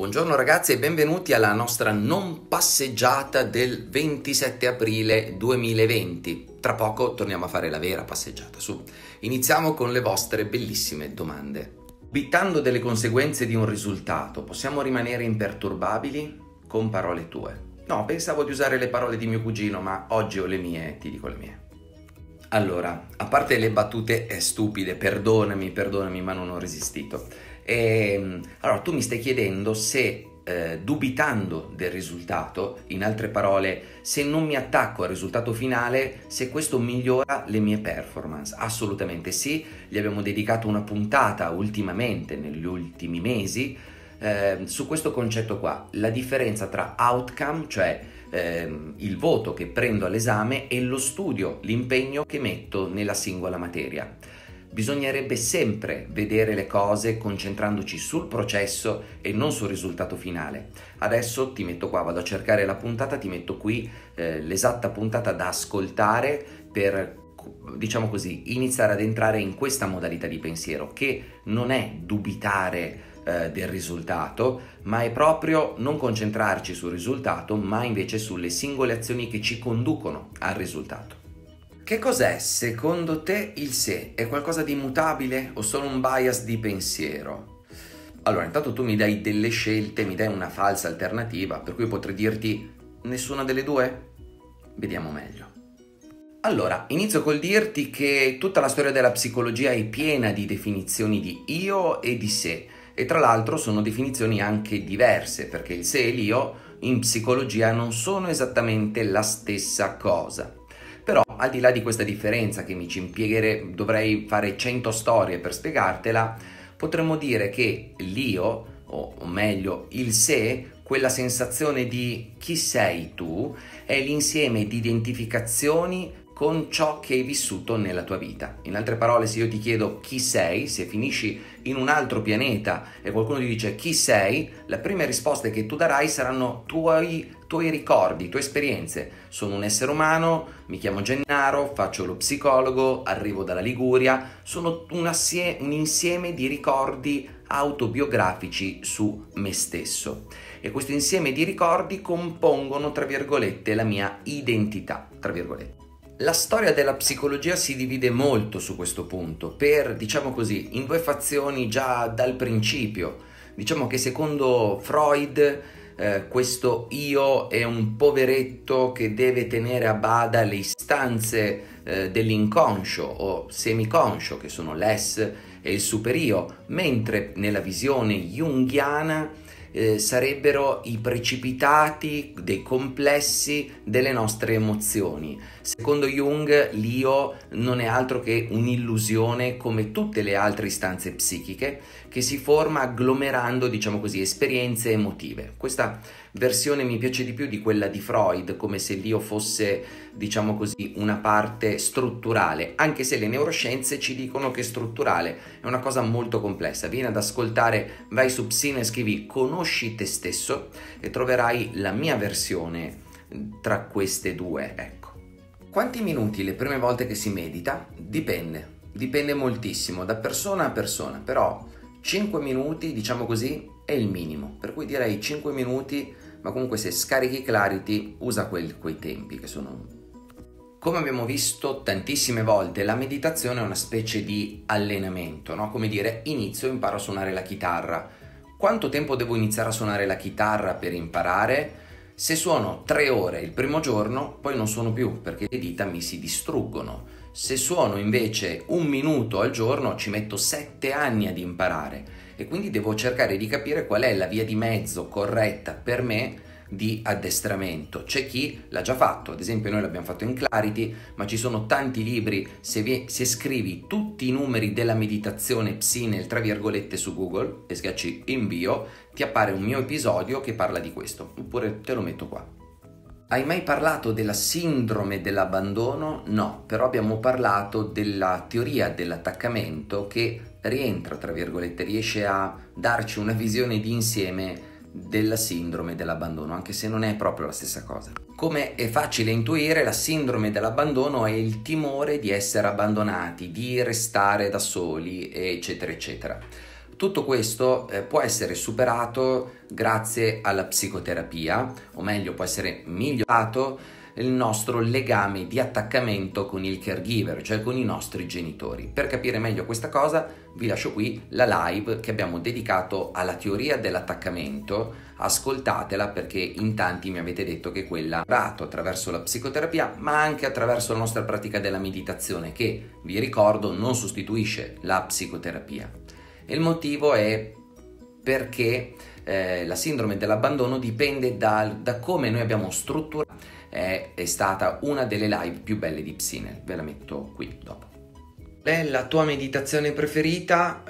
Buongiorno ragazzi e benvenuti alla nostra non passeggiata del 27 aprile 2020. Tra poco torniamo a fare la vera passeggiata. Su, iniziamo con le vostre bellissime domande. Dubitando delle conseguenze di un risultato, possiamo rimanere imperturbabili? Con parole tue. No, pensavo di usare le parole di mio cugino, ma oggi ho le mie, ti dico le mie. Allora, a parte le battute stupide, perdonami, ma non ho resistito. Allora, tu mi stai chiedendo se dubitando del risultato, in altre parole, se non mi attacco al risultato finale, se questo migliora le mie performance. Assolutamente sì, gli abbiamo dedicato una puntata ultimamente, negli ultimi mesi, su questo concetto qua, la differenza tra outcome, cioè il voto che prendo all'esame, e lo studio, l'impegno che metto nella singola materia. Bisognerebbe sempre vedere le cose concentrandoci sul processo e non sul risultato finale. Adesso ti metto qua, vado a cercare la puntata, ti metto qui l'esatta puntata da ascoltare per, diciamo così, iniziare ad entrare in questa modalità di pensiero, che non è dubitare del risultato, ma è proprio non concentrarci sul risultato, ma invece sulle singole azioni che ci conducono al risultato. Che cos'è secondo te il sé? È qualcosa di immutabile o solo un bias di pensiero? Allora, intanto tu mi dai delle scelte, mi dai una falsa alternativa, per cui potrei dirti nessuna delle due? Vediamo meglio. Allora, inizio col dirti che tutta la storia della psicologia è piena di definizioni di io e di sé, e tra l'altro sono definizioni anche diverse, perché il sé e l'io in psicologia non sono esattamente la stessa cosa. Però, al di là di questa differenza che mi ci impiegherei, dovrei fare 100 storie per spiegartela, potremmo dire che l'io, o meglio il sé, quella sensazione di chi sei tu, è l'insieme di identificazioni con ciò che hai vissuto nella tua vita. In altre parole, se io ti chiedo chi sei, se finisci in un altro pianeta e qualcuno ti dice chi sei, le prime risposte che tu darai saranno tuoi ricordi, tue esperienze. Sono un essere umano, mi chiamo Gennaro, faccio lo psicologo, arrivo dalla Liguria, sono un insieme di ricordi autobiografici su me stesso. E questo insieme di ricordi compongono, tra virgolette, la mia identità, tra virgolette. La storia della psicologia si divide molto su questo punto, diciamo così, in due fazioni già dal principio. Diciamo che secondo Freud questo io è un poveretto che deve tenere a bada le istanze dell'inconscio o semiconscio, che sono l'es e il superio, mentre nella visione junghiana sarebbero i precipitati dei complessi delle nostre emozioni. Secondo Jung, l'io non è altro che un'illusione, come tutte le altre istanze psichiche, che si forma agglomerando, diciamo così, esperienze emotive. Questa versione mi piace di più di quella di Freud, come se l'io fosse, diciamo così, una parte strutturale, anche se le neuroscienze ci dicono che strutturale è una cosa molto complessa. Vieni ad ascoltare, vai su Psyne e scrivi conosci te stesso e troverai la mia versione tra queste due, ecco. Quanti minuti le prime volte che si medita? Dipende moltissimo da persona a persona, però 5 minuti, diciamo così, è il minimo, per cui direi 5 minuti, ma comunque se scarichi Clarity usa quei tempi che sono... Come abbiamo visto tantissime volte, la meditazione è una specie di allenamento, no? Come dire, inizio e imparo a suonare la chitarra. Quanto tempo devo iniziare a suonare la chitarra per imparare? Se suono 3 ore il primo giorno, poi non suono più perché le dita mi si distruggono. Se suono invece 1 minuto al giorno, ci metto 7 anni ad imparare e quindi devo cercare di capire qual è la via di mezzo corretta per me di addestramento. C'è chi l'ha già fatto, ad esempio noi l'abbiamo fatto in Clarity, ma ci sono tanti libri. Se scrivi tutti i numeri della meditazione Psyne, tra virgolette, su Google e schiacci invio, ti appare un mio episodio che parla di questo, oppure te lo metto qua. Hai mai parlato della sindrome dell'abbandono? No, però abbiamo parlato della teoria dell'attaccamento che rientra, tra virgolette, riesce a darci una visione di insieme della sindrome dell'abbandono, anche se non è proprio la stessa cosa. Come è facile intuire, la sindrome dell'abbandono è il timore di essere abbandonati, di restare da soli, eccetera, eccetera. Tutto questo può essere superato grazie alla psicoterapia, o meglio può essere migliorato il nostro legame di attaccamento con il caregiver, cioè con i nostri genitori. Per capire meglio questa cosa vi lascio qui la live che abbiamo dedicato alla teoria dell'attaccamento. Ascoltatela perché in tanti mi avete detto che quella ha lavorato attraverso la psicoterapia, ma anche attraverso la nostra pratica della meditazione, che vi ricordo non sostituisce la psicoterapia. E il motivo è perché la sindrome dell'abbandono dipende da come noi abbiamo strutturato. È stata una delle live più belle di Psynel, ve la metto qui dopo. Qual è la tua meditazione preferita?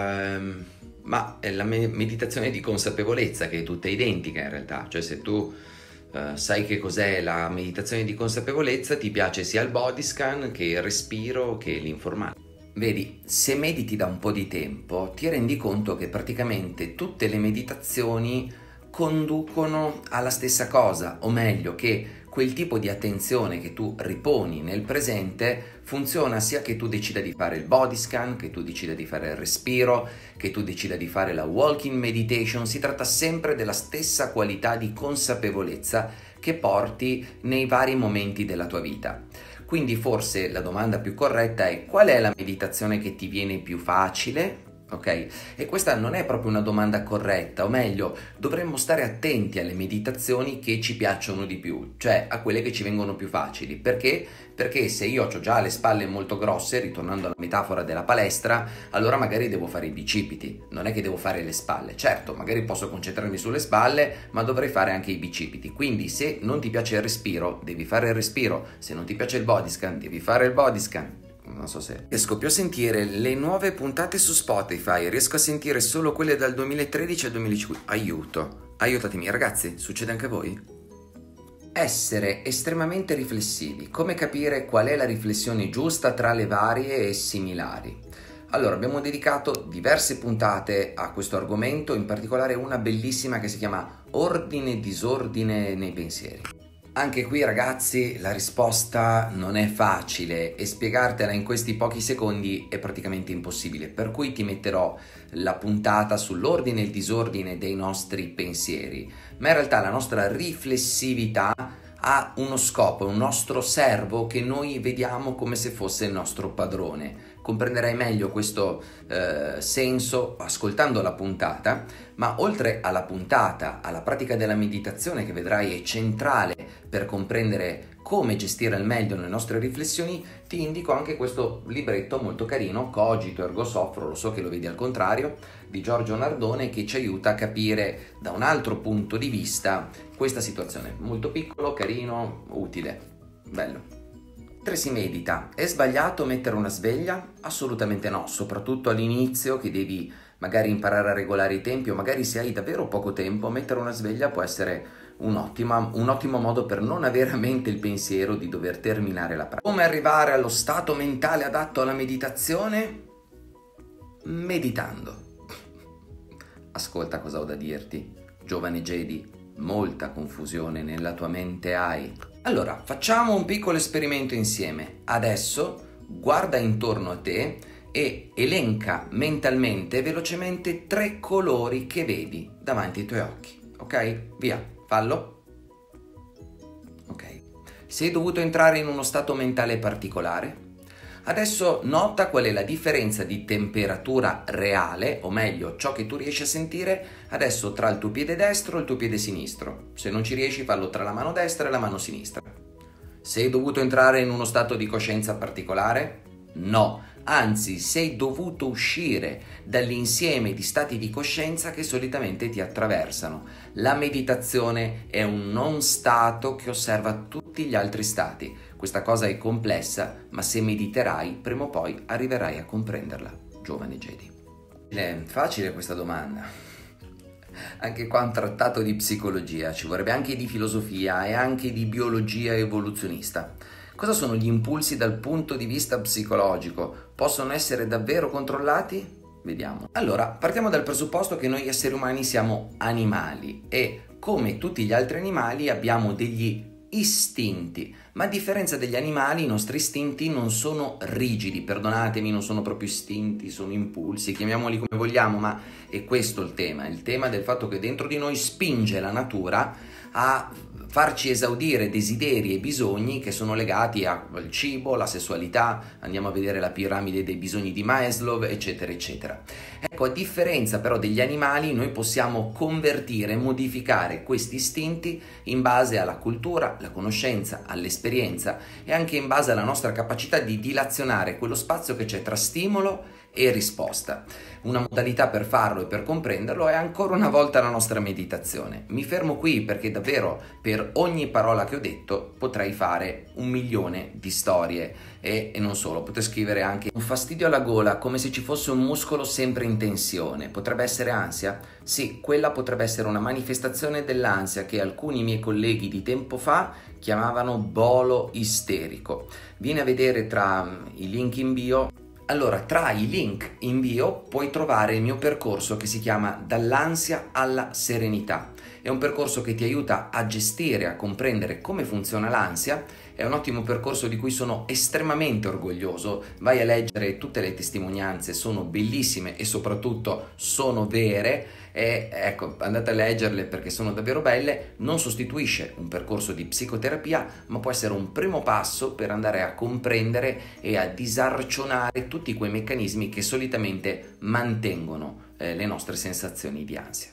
Ma è la meditazione di consapevolezza, che è tutta identica in realtà, cioè se tu sai che cos'è la meditazione di consapevolezza, ti piace sia il body scan che il respiro che l'informatica. Vedi, se mediti da un po' di tempo ti rendi conto che praticamente tutte le meditazioni conducono alla stessa cosa, o meglio che quel tipo di attenzione che tu riponi nel presente funziona sia che tu decida di fare il body scan, che tu decida di fare il respiro, che tu decida di fare la walking meditation. Si tratta sempre della stessa qualità di consapevolezza che porti nei vari momenti della tua vita. Quindi forse la domanda più corretta è: qual è la meditazione che ti viene più facile? Ok? E questa non è proprio una domanda corretta, o meglio, dovremmo stare attenti alle meditazioni che ci piacciono di più, cioè a quelle che ci vengono più facili. Perché? Perché se io ho già le spalle molto grosse, ritornando alla metafora della palestra, allora magari devo fare i bicipiti, non è che devo fare le spalle. Certo, magari posso concentrarmi sulle spalle, ma dovrei fare anche i bicipiti. Quindi se non ti piace il respiro, devi fare il respiro. Se non ti piace il body scan, devi fare il body scan. Non so se riesco più a sentire le nuove puntate su Spotify, riesco a sentire solo quelle dal 2013 al 2015. Aiutatemi ragazzi, succede anche a voi? Essere estremamente riflessivi. Come capire qual è la riflessione giusta tra le varie e similari? Allora, abbiamo dedicato diverse puntate a questo argomento, in particolare una bellissima che si chiama Ordine e disordine nei pensieri. Anche qui ragazzi la risposta non è facile e spiegartela in questi pochi secondi è praticamente impossibile, per cui ti metterò la puntata sull'ordine e il disordine dei nostri pensieri, ma in realtà la nostra riflessività ha uno scopo, un nostro servo che noi vediamo come se fosse il nostro padrone. Comprenderai meglio questo senso ascoltando la puntata, ma oltre alla puntata, alla pratica della meditazione che vedrai è centrale per comprendere come gestire al meglio le nostre riflessioni, ti indico anche questo libretto molto carino, Cogito Ergo Soffro, lo so che lo vedi al contrario, di Giorgio Nardone, che ci aiuta a capire da un altro punto di vista questa situazione. Molto piccolo, carino, utile, bello. Mentre si medita, è sbagliato mettere una sveglia? Assolutamente no, soprattutto all'inizio che devi magari imparare a regolare i tempi, o magari se hai davvero poco tempo, mettere una sveglia può essere un ottimo modo per non avere a mente il pensiero di dover terminare la pratica. Come arrivare allo stato mentale adatto alla meditazione? Meditando. Ascolta cosa ho da dirti, giovane Jedi, molta confusione nella tua mente hai. Allora, facciamo un piccolo esperimento insieme. Adesso guarda intorno a te e elenca mentalmente, velocemente, 3 colori che vedi davanti ai tuoi occhi. Ok? Via, fallo. Ok. Sei dovuto entrare in uno stato mentale particolare? Adesso nota qual è la differenza di temperatura reale, o meglio, ciò che tu riesci a sentire adesso tra il tuo piede destro e il tuo piede sinistro. Se non ci riesci, fallo tra la mano destra e la mano sinistra. Sei dovuto entrare in uno stato di coscienza particolare? No, anzi sei dovuto uscire dall'insieme di stati di coscienza che solitamente ti attraversano. La meditazione è un non stato che osserva tutti gli altri stati. Questa cosa è complessa, ma se mediterai, prima o poi arriverai a comprenderla, giovane Jedi. È facile questa domanda. Anche qua un trattato di psicologia, ci vorrebbe anche di filosofia e anche di biologia evoluzionista. Cosa sono gli impulsi dal punto di vista psicologico? Possono essere davvero controllati? Vediamo. Allora, partiamo dal presupposto che noi esseri umani siamo animali e, come tutti gli altri animali, abbiamo degli istinti, ma a differenza degli animali i nostri istinti non sono rigidi, perdonatemi, non sono proprio istinti, sono impulsi, chiamiamoli come vogliamo, ma è questo il tema del fatto che dentro di noi spinge la natura a farci esaudire desideri e bisogni che sono legati al cibo, alla sessualità, andiamo a vedere la piramide dei bisogni di Maslow, eccetera, eccetera. Ecco, a differenza però degli animali, noi possiamo convertire, modificare questi istinti in base alla cultura, alla conoscenza, all'esperienza e anche in base alla nostra capacità di dilazionare quello spazio che c'è tra stimolo e risposta. Una modalità per farlo e per comprenderlo è ancora una volta la nostra meditazione. Mi fermo qui perché davvero per ogni parola che ho detto potrei fare 1.000.000 di storie e non solo, potrei scrivere anche un fastidio alla gola come se ci fosse un muscolo sempre in tensione. Potrebbe essere ansia? Sì, quella potrebbe essere una manifestazione dell'ansia che alcuni miei colleghi di tempo fa chiamavano bolo isterico. Vieni a vedere tra i link in bio. Allora, tra i link in bio puoi trovare il mio percorso che si chiama Dall'ansia alla serenità. È un percorso che ti aiuta a gestire, a comprendere come funziona l'ansia. È un ottimo percorso di cui sono estremamente orgoglioso. Vai a leggere tutte le testimonianze, sono bellissime e soprattutto sono vere. E ecco, andate a leggerle perché sono davvero belle. Non sostituisce un percorso di psicoterapia, ma può essere un primo passo per andare a comprendere e a disarcionare tutti quei meccanismi che solitamente mantengono le nostre sensazioni di ansia.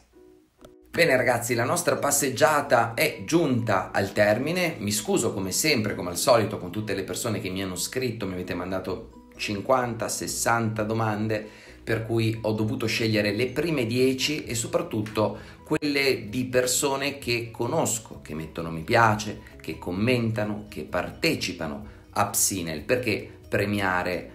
Bene ragazzi, la nostra passeggiata è giunta al termine. Mi scuso come sempre, come al solito, con tutte le persone che mi hanno scritto, mi avete mandato 50, 60 domande, per cui ho dovuto scegliere le prime 10 e soprattutto quelle di persone che conosco, che mettono mi piace, che commentano, che partecipano a Psinel, perché premiare,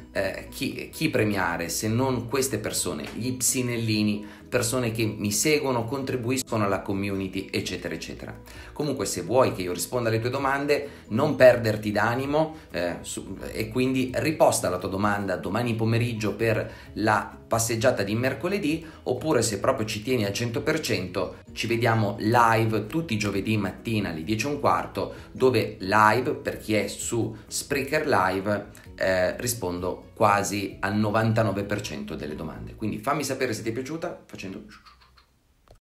chi premiare se non queste persone, gli psinellini, persone che mi seguono, contribuiscono alla community, eccetera, eccetera. Comunque, se vuoi che io risponda alle tue domande, non perderti d'animo e quindi riposta la tua domanda domani pomeriggio per la passeggiata di mercoledì, oppure se proprio ci tieni al 100%, ci vediamo live tutti i giovedì mattina alle 10:15, dove live, per chi è su Spreaker Live, rispondo quasi al 99% delle domande. Quindi fammi sapere se ti è piaciuta facendo